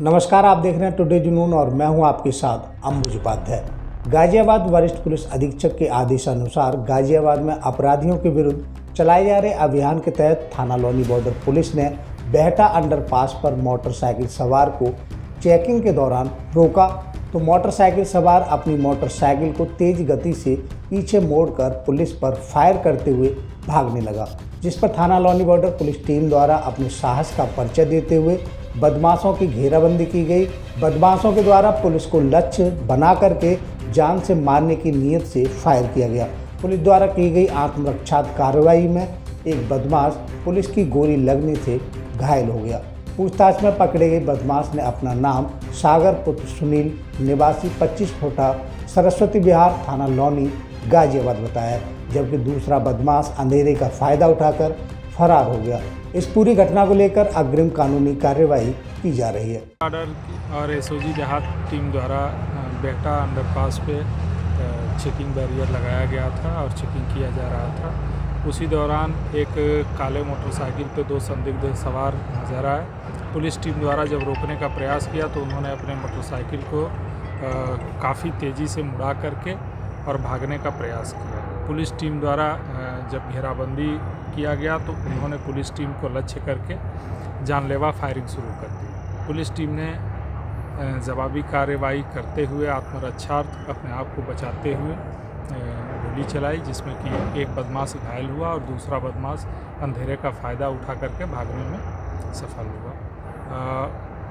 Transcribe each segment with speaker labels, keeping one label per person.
Speaker 1: नमस्कार, आप देख रहे हैं टुडे जुनून और मैं हूं आपके साथ अंबुज उपाध्याय। गाजियाबाद वरिष्ठ पुलिस अधीक्षक के आदेशानुसार गाजियाबाद में अपराधियों के विरुद्ध चलाए जा रहे अभियान के तहत थाना लोनी बॉर्डर पुलिस ने बेहटा अंडरपास पर मोटरसाइकिल सवार को चेकिंग के दौरान रोका तो मोटरसाइकिल सवार अपनी मोटरसाइकिल को तेज गति से पीछे मोड़कर पुलिस पर फायर करते हुए भागने लगा, जिस पर थाना लोनी बॉर्डर पुलिस टीम द्वारा अपने साहस का परिचय देते हुए बदमाशों की घेराबंदी की गई। बदमाशों के द्वारा पुलिस को लक्ष्य बना करके जान से मारने की नीयत से फायर किया गया। पुलिस द्वारा की गई आत्मरक्षा कार्रवाई में एक बदमाश पुलिस की गोली लगने से घायल हो गया। पूछताछ में पकड़े गए बदमाश ने अपना नाम सागर पुत्र सुनील निवासी 25 फुटा सरस्वती विहार थाना लोनी गाजियाबाद बताया, जबकि दूसरा बदमाश अंधेरे का फायदा उठाकर फरार हो गया। इस पूरी घटना को लेकर अग्रिम कानूनी कार्यवाही की जा रही है।
Speaker 2: ऑर्डर और एसओजी देहात टीम द्वारा बेहटा अंडरपास पे चेकिंग बैरियर लगाया गया था और चेकिंग किया जा रहा था। उसी दौरान एक काले मोटरसाइकिल पे दो संदिग्ध सवार नजर आए। पुलिस टीम द्वारा जब रोकने का प्रयास किया तो उन्होंने अपने मोटरसाइकिल को काफ़ी तेज़ी से मुड़ा करके और भागने का प्रयास किया। पुलिस टीम द्वारा जब घेराबंदी किया गया तो उन्होंने पुलिस टीम को लक्ष्य करके जानलेवा फायरिंग शुरू कर दी। पुलिस टीम ने जवाबी कार्रवाई करते हुए आत्मरक्षार्थ अपने आप को बचाते हुए गोली चलाई, जिसमें कि एक बदमाश घायल हुआ और दूसरा बदमाश अंधेरे का फ़ायदा उठा करके भागने में सफल हुआ।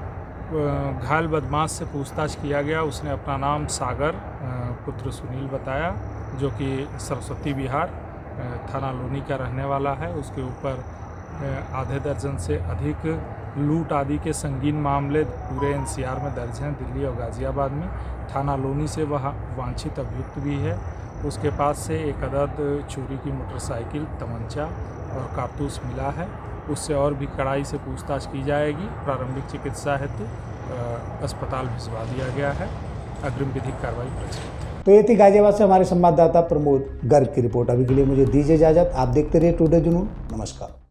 Speaker 2: घायल बदमाश से पूछताछ किया गया। उसने अपना नाम सागर पुत्र सुनील बताया, जो कि सरस्वती विहार थाना लोनी का रहने वाला है। उसके ऊपर आधे दर्जन से अधिक लूट आदि के संगीन मामले पूरे एनसीआर में दर्ज हैं, दिल्ली और गाज़ियाबाद में। थाना लोनी से वह वांछित अभियुक्त भी है। उसके पास से एक अदद चोरी की मोटरसाइकिल, तमंचा और कारतूस मिला है। उससे और भी कड़ाई से पूछताछ की जाएगी। प्रारंभिक चिकित्सा हेतु अस्पताल भिजवा दिया गया है। अग्रिम विधिक कार्रवाई प्रचलित है।
Speaker 1: तो ये थी गाजियाबाद से हमारे संवाददाता प्रमोद गर्ग की रिपोर्ट। अभी के लिए मुझे दीजिए इजाजत। आप देखते रहिए टुडे जुनून। नमस्कार।